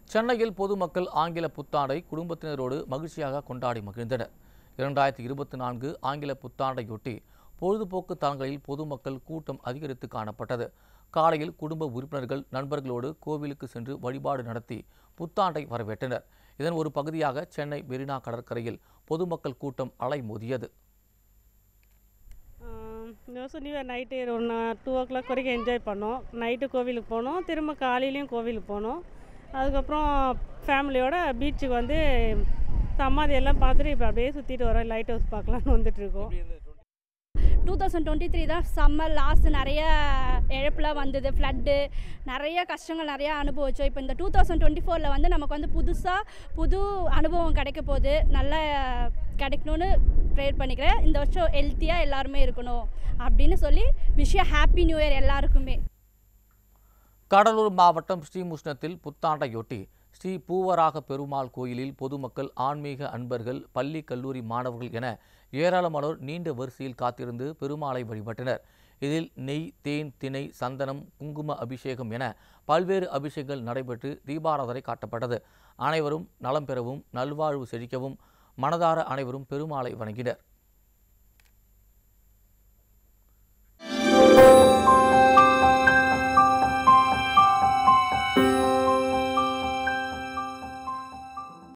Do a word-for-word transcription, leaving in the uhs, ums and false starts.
சென்னையில் பொதுமக்கள் ஆங்கில புத்தாண்டை குடும்பத்தினரோடு மகிழ்ச்சியாக கொண்டாடி மகிழ்ந்தனர். இரண்டாயிரத்தி இருபத்தி நான்கு ஆங்கில புத்தாண்டையொட்டி பொழுதுபோக்கு தலங்களில் பொதுமக்கள் கூட்டம் அதிகரித்து காணப்பட்டது. காலையில் குடும்ப உறுப்பினர்கள் நண்பர்களோடு கோவிலுக்கு சென்று வழிபாடு நடத்தி புத்தாண்டை வரவேற்றனர். இதன் ஒரு பகுதியாக சென்னை மெரினா கடற்கரையில் பொதுமக்கள் கூட்டம் அலைமோதியது. நியூ இயர் நைட்டு ஒன்று டூ ஓ கிளாக் வரைக்கும் என்ஜாய் பண்ணோம். நைட்டு கோவிலுக்கு போனோம், திரும்ப காலையிலையும் கோவிலுக்கு போனோம். அதுக்கப்புறம் ஃபேமிலியோட பீச்சுக்கு வந்து சமாதி எல்லாம் பார்த்துட்டு இப்போ அப்படியே சுற்றிட்டு வரோம். லைட் ஹவுஸ் பார்க்கலான்னு வந்துட்டுருக்கோம். டூ தௌசண்ட் டுவெண்ட்டி த்ரீ தான் சம்மர் லாஸ்ட், நிறைய இழப்புலாம் வந்தது, ஃப்ளட்டு, நிறைய கஷ்டங்கள் நிறையா அனுபவிச்சோம். இப்போ இந்த டூ தௌசண்ட் டுவெண்ட்டி ஃபோரில் வந்து நமக்கு வந்து புதுசாக புது அனுபவம் கிடைக்க போகுது. நல்லா கிடைக்கணும்னு ப்ரேயர் பண்ணிக்கிறேன். இந்த வருஷம் ஹெல்த்தியாக எல்லாருமே இருக்கணும் அப்படின்னு சொல்லி விஷ் ஹாப்பி நியூ இயர் எல்லாருக்குமே. கடலூர் மாவட்டம் ஸ்ரீமுஷ்ணத்தில் புத்தாண்டையொட்டி ஸ்ரீ பூவராக பெருமாள் கோயிலில் பொதுமக்கள், ஆன்மீக அன்பர்கள், பள்ளி கல்லூரி மாணவர்கள் என ஏராளமானோர் நீண்ட வரிசையில் காத்திருந்து பெருமாளை வழிபட்டனர். இதில் நெய், தேன், திணை, சந்தனம், குங்கும அபிஷேகம் என பல்வேறு அபிஷேகங்கள் நடைபெற்று தீபாராதனை காட்டப்பட்டது. அனைவரும் நலம் பெறவும், நல்வாழ்வு செழிக்கவும் மனதார அனைவரும் பெருமாளை வணங்கினர்.